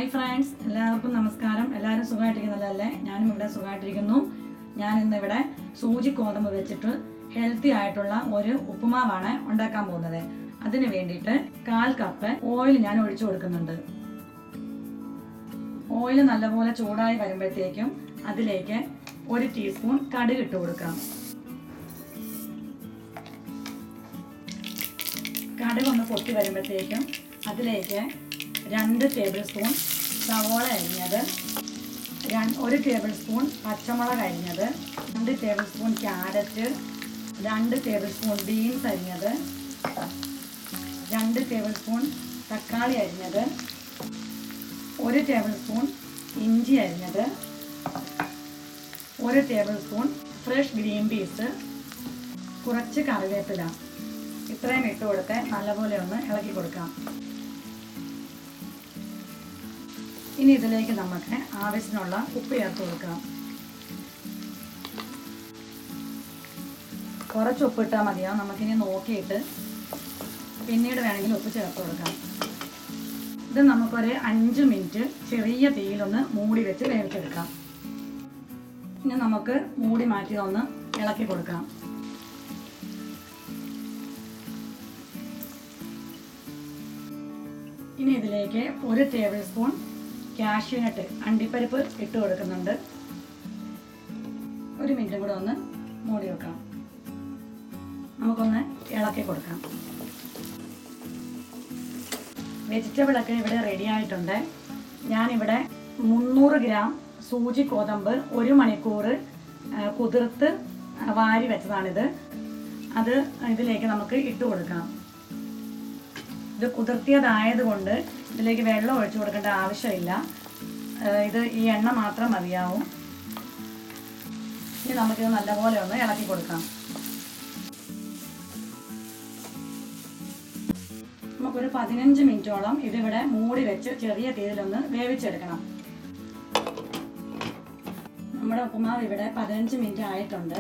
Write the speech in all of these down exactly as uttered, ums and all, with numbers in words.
Hi friends, എല്ലാവർക്കും നമസ്കാരം. എല്ലാവരും സുഖമായിട്ടിരിക്കുന്നതല്ലേ? ഞാനും ഇവിടെ സുഖമായിട്ടിരിക്കുന്നു. ഞാൻ ഇന്നിവിടെ സൂചി ഗോതമ്പ് വെച്ചിട്ട് ഹെൽത്തി ആയിട്ടുള്ള ഒരു ഉപ്പുമാവാണ് ഉണ്ടാക്കാൻ പോകുന്നത്. അതിന് വേണ്ടിയിട്ട് കാൽ കപ്പ് ഓയിൽ ഞാൻ ഒഴിച്ചു കൊടുക്കുന്നുണ്ട്. ഓയിൽ നല്ലപോലെ ചൂടായി വരുമ്പോഴത്തേക്കും അതിലേക്ക് ഒരു ടീസ്പൂൺ കടുക് ഇട്ട് കൊടുക്കാം. കടുക് ഒന്ന് പൊട്ടി വരുമ്പോഴത്തേക്കും അതിലേക്ക് രണ്ട് ടേബിൾ സ്പൂൺ സവോള അരിഞ്ഞത്, ഒരു ടേബിൾ സ്പൂൺ പച്ചമുളക് അരിഞ്ഞത്, രണ്ട് ടേബിൾ സ്പൂൺ ക്യാരറ്റ്, രണ്ട് ടേബിൾ സ്പൂൺ ബീൻസ് അരിഞ്ഞത്, രണ്ട് ടേബിൾ സ്പൂൺ തക്കാളി അരിഞ്ഞത്, ഒരു ടേബിൾ സ്പൂൺ ഇഞ്ചി അരിഞ്ഞത്, ഒരു tablespoon fresh green peas, കുറച്ച് കറിവേപ്പില. ഇത്രയും ഇട്ട് കൊടുത്ത് നല്ലപോലെ ഒന്ന് ഇളക്കി കൊടുക്കാം. ഇനി ഇതിലേക്ക് നമുക്ക് ആവശ്യത്തിനുള്ള ഉപ്പ് ചേർത്ത് കൊടുക്കാം. കുറച്ച് ഉപ്പ് ഇട്ടാൽ മതിയാവും. നമുക്കിനി നോക്കിയിട്ട് പിന്നീട് വേണമെങ്കിൽ ഉപ്പ് ചേർത്ത് കൊടുക്കാം. ഇത് നമുക്കൊരു അഞ്ച് മിനിറ്റ് ചെറിയ തീയിലൊന്ന് മൂടി വെച്ച് വേവിച്ചെടുക്കാം. ഇനി നമുക്ക് മൂടി മാറ്റി ഒന്ന് ഇളക്കി കൊടുക്കാം. ഇനി ഇതിലേക്ക് ഒരു ടേബിൾ സ്പൂൺ കാഷ്യൂനട്ട് അണ്ടിപ്പരിപ്പ് ഇട്ട് കൊടുക്കുന്നുണ്ട്. ഒരു മിനിറ്റും കൂടെ ഒന്ന് മൂടി വെക്കാം. നമുക്കൊന്ന് ഇളക്കി കൊടുക്കാം. വെജിറ്റബിളൊക്കെ ഇവിടെ റെഡി ആയിട്ടുണ്ട്. ഞാനിവിടെ മുന്നൂറ് ഗ്രാം സൂചി ഗോതമ്പ് ഒരു മണിക്കൂർ കുതിർത്ത് വാരി വെച്ചതാണിത്. അത് ഇതിലേക്ക് നമുക്ക് ഇട്ട് കൊടുക്കാം. ഇത് കുതിർത്തിയതായതുകൊണ്ട് ഇതിലേക്ക് വെള്ളം ഒഴിച്ചു കൊടുക്കേണ്ട ആവശ്യമില്ല. ഇത് ഈ എണ്ണ മാത്രം മതിയാവും. ഇനി നമുക്കിത് നല്ലപോലെ ഒന്ന് ഇളക്കി കൊടുക്കാം. നമുക്കൊരു പതിനഞ്ച് മിനിറ്റോളം ഇതിവിടെ മൂടി വെച്ച് ചെറിയ തീയിലൊന്ന് വേവിച്ചെടുക്കണം. നമ്മുടെ ഉപ്പുമാവ് ഇവിടെ പതിനഞ്ച് മിനിറ്റ് ആയിട്ടുണ്ട്.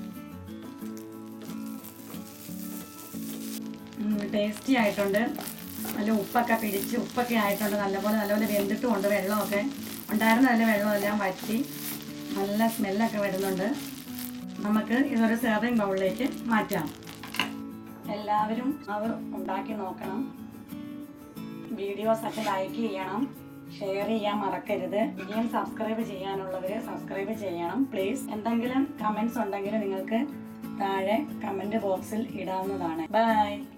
ടേസ്റ്റി ആയിട്ടുണ്ട്. നല്ല ഉപ്പൊക്കെ പിടിച്ച് ഉപ്പൊക്കെ ആയിട്ടുണ്ട്. നല്ലപോലെ നല്ലപോലെ വെന്തിട്ടുമുണ്ട്. വെള്ളമൊക്കെ ഉണ്ടായിരുന്ന നല്ല വെള്ളമെല്ലാം വറ്റി നല്ല സ്മെല്ലൊക്കെ വരുന്നുണ്ട്. നമുക്ക് ഇതൊരു സെർവിങ് ബൗളിലേക്ക് മാറ്റാം. എല്ലാവരും അത് ഉണ്ടാക്കി നോക്കണം. വീഡിയോസൊക്കെ ലൈക്ക് ചെയ്യണം, ഷെയർ ചെയ്യാൻ മറക്കരുത്. ഇനിയും സബ്സ്ക്രൈബ് ചെയ്യാനുള്ളവർ സബ്സ്ക്രൈബ് ചെയ്യണം പ്ലീസ്. എന്തെങ്കിലും കമൻറ്റ്സ് ഉണ്ടെങ്കിൽ നിങ്ങൾക്ക് താഴെ കമൻറ്റ് ബോക്സിൽ ഇടാവുന്നതാണ്. ബൈ.